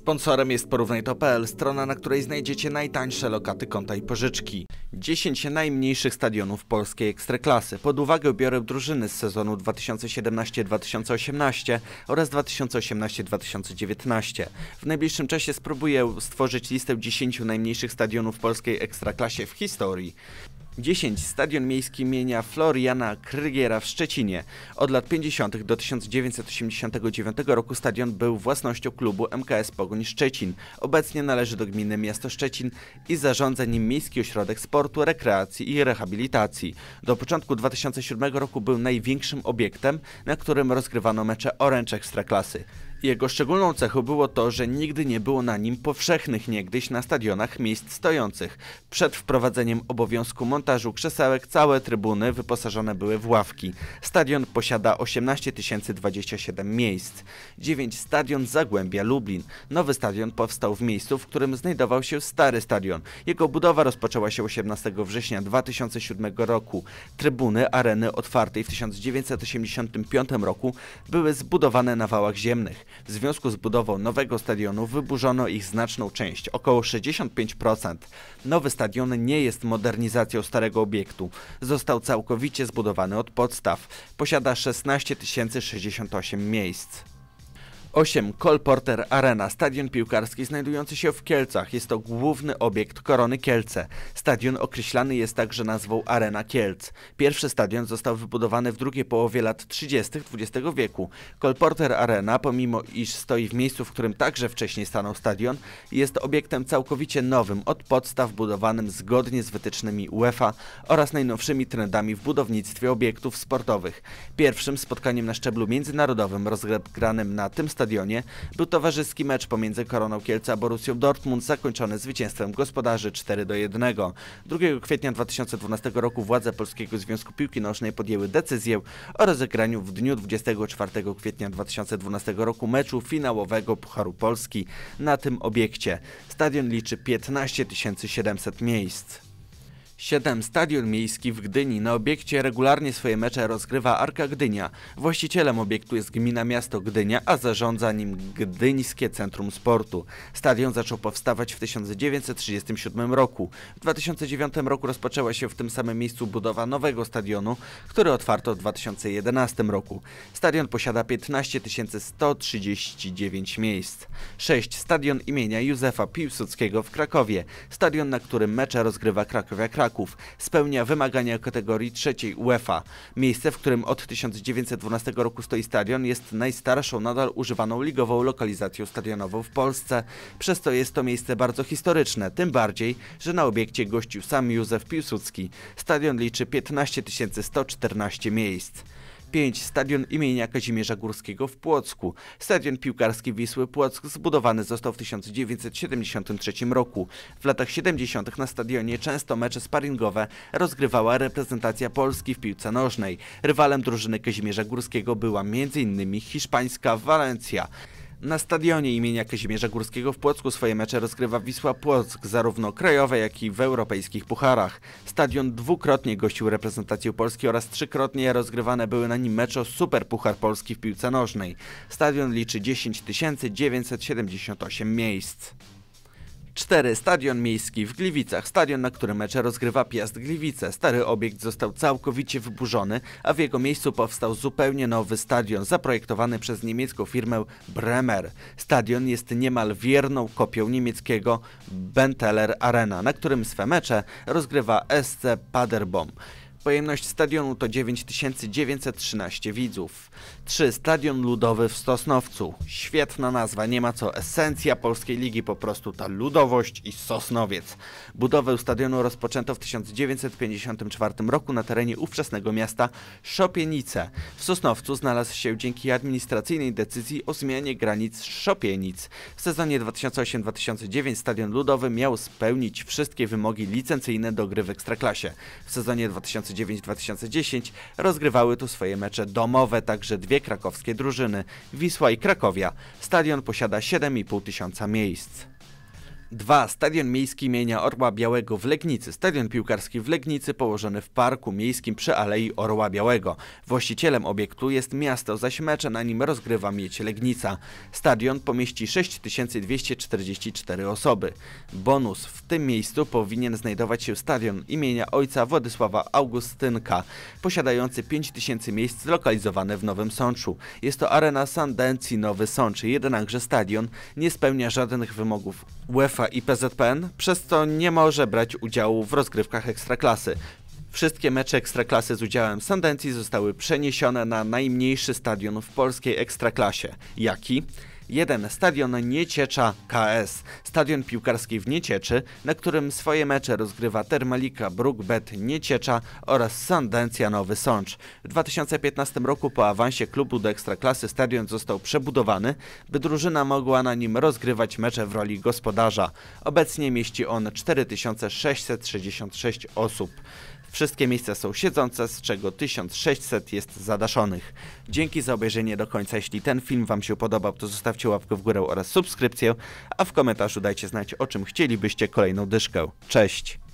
Sponsorem jest Porównaj.to.pl, strona, na której znajdziecie najtańsze lokaty, konta i pożyczki. 10 najmniejszych stadionów polskiej ekstraklasy. Pod uwagę biorę drużyny z sezonu 2017-2018 oraz 2018-2019. W najbliższym czasie spróbuję stworzyć listę 10 najmniejszych stadionów w polskiej ekstraklasie w historii. 10. Stadion miejski imienia Floriana Krygiera w Szczecinie. Od lat 50. do 1989 roku stadion był własnością klubu MKS Pogoń Szczecin. Obecnie należy do gminy Miasto Szczecin i zarządza nim Miejski Ośrodek Sportu, Rekreacji i Rehabilitacji. Do początku 2007 roku był największym obiektem, na którym rozgrywano mecze Orange Ekstraklasy. Jego szczególną cechą było to, że nigdy nie było na nim powszechnych niegdyś na stadionach miejsc stojących. Przed wprowadzeniem obowiązku montażu krzesełek całe trybuny wyposażone były w ławki. Stadion posiada 18 027 miejsc. 9. Stadion Zagłębia Lublin. Nowy stadion powstał w miejscu, w którym znajdował się stary stadion. Jego budowa rozpoczęła się 18 września 2007 roku. Trybuny areny otwartej w 1985 roku były zbudowane na wałach ziemnych. W związku z budową nowego stadionu wyburzono ich znaczną część, około 65%. Nowy stadion nie jest modernizacją starego obiektu. Został całkowicie zbudowany od podstaw. Posiada 16 068 miejsc. 8. Cole Porter Arena, stadion piłkarski znajdujący się w Kielcach. Jest to główny obiekt Korony Kielce. Stadion określany jest także nazwą Arena Kielc. Pierwszy stadion został wybudowany w drugiej połowie lat 30. XX wieku. Cole Porter Arena, pomimo iż stoi w miejscu, w którym także wcześniej stanął stadion, jest obiektem całkowicie nowym, od podstaw budowanym zgodnie z wytycznymi UEFA oraz najnowszymi trendami w budownictwie obiektów sportowych. Pierwszym spotkaniem na szczeblu międzynarodowym rozegranym na tym stadionie był towarzyski mecz pomiędzy Koroną Kielce a Borussią Dortmund, zakończony zwycięstwem gospodarzy 4-1. 2 kwietnia 2012 roku władze Polskiego Związku Piłki Nożnej podjęły decyzję o rozegraniu w dniu 24 kwietnia 2012 roku meczu finałowego Pucharu Polski na tym obiekcie. Stadion liczy 15 700 miejsc. 7. Stadion miejski w Gdyni. Na obiekcie regularnie swoje mecze rozgrywa Arka Gdynia. Właścicielem obiektu jest gmina Miasto Gdynia, a zarządza nim Gdyńskie Centrum Sportu. Stadion zaczął powstawać w 1937 roku. W 2009 roku rozpoczęła się w tym samym miejscu budowa nowego stadionu, który otwarto w 2011 roku. Stadion posiada 15 139 miejsc. 6. Stadion imienia Józefa Piłsudskiego w Krakowie. Stadion, na którym mecze rozgrywa Krakowia Kraków. Spełnia wymagania kategorii trzeciej UEFA. Miejsce, w którym od 1912 roku stoi stadion, jest najstarszą nadal używaną ligową lokalizacją stadionową w Polsce. Przez to jest to miejsce bardzo historyczne, tym bardziej, że na obiekcie gościł sam Józef Piłsudski. Stadion liczy 15 114 miejsc. 5. Stadion imienia Kazimierza Górskiego w Płocku. Stadion piłkarski Wisły Płock zbudowany został w 1973 roku. W latach 70. na stadionie często mecze sparingowe rozgrywała reprezentacja Polski w piłce nożnej. Rywalem drużyny Kazimierza Górskiego była m.in. hiszpańska Valencia. Na stadionie imienia Kazimierza Górskiego w Płocku swoje mecze rozgrywa Wisła Płock, zarówno krajowe, jak i w europejskich pucharach. Stadion dwukrotnie gościł reprezentację Polski oraz trzykrotnie rozgrywane były na nim mecze o Superpuchar Polski w piłce nożnej. Stadion liczy 10 978 miejsc. 4. Stadion miejski w Gliwicach. Stadion, na którym mecze rozgrywa Piast Gliwice. Stary obiekt został całkowicie wyburzony, a w jego miejscu powstał zupełnie nowy stadion, zaprojektowany przez niemiecką firmę Bremer. Stadion jest niemal wierną kopią niemieckiego Benteler Arena, na którym swe mecze rozgrywa SC Paderborn. Pojemność stadionu to 9913 widzów. 3. Stadion Ludowy w Sosnowcu. Świetna nazwa, nie ma co, esencja polskiej ligi, po prostu ta ludowość i Sosnowiec. Budowę stadionu rozpoczęto w 1954 roku na terenie ówczesnego miasta Szopienice. W Sosnowcu znalazł się dzięki administracyjnej decyzji o zmianie granic Szopienic. W sezonie 2008-2009 stadion ludowy miał spełnić wszystkie wymogi licencyjne do gry w Ekstraklasie. W sezonie 2009-2010 rozgrywały tu swoje mecze domowe także dwie krakowskie drużyny, Wisła i Krakowia. Stadion posiada 7,5 tysiąca miejsc. 2. Stadion Miejski imienia Orła Białego w Legnicy. Stadion piłkarski w Legnicy położony w Parku Miejskim przy Alei Orła Białego. Właścicielem obiektu jest miasto, zaś mecze na nim rozgrywa Miedź Legnica. Stadion pomieści 6244 osoby. Bonus: w tym miejscu powinien znajdować się stadion imienia ojca Władysława Augustynka, posiadający 5000 miejsc zlokalizowany w Nowym Sączu. Jest to arena Sandencji Nowy Sącz, jednakże stadion nie spełnia żadnych wymogów UEFA i PZPN, przez co nie może brać udziału w rozgrywkach Ekstraklasy. Wszystkie mecze Ekstraklasy z udziałem Sandencji zostały przeniesione na najmniejszy stadion w polskiej Ekstraklasie. Jaki? 1. Stadion Nieciecza KS. Stadion piłkarski w Niecieczy, na którym swoje mecze rozgrywa Termalika Bruk-Bet Nieciecza oraz Sandencja Nowy Sącz. W 2015 roku po awansie klubu do Ekstraklasy stadion został przebudowany, by drużyna mogła na nim rozgrywać mecze w roli gospodarza. Obecnie mieści on 4666 osób. Wszystkie miejsca są siedzące, z czego 1600 jest zadaszonych. Dzięki za obejrzenie do końca. Jeśli ten film Wam się podobał, to zostawcie łapkę w górę oraz subskrypcję, a w komentarzu dajcie znać, o czym chcielibyście kolejną dyszkę. Cześć!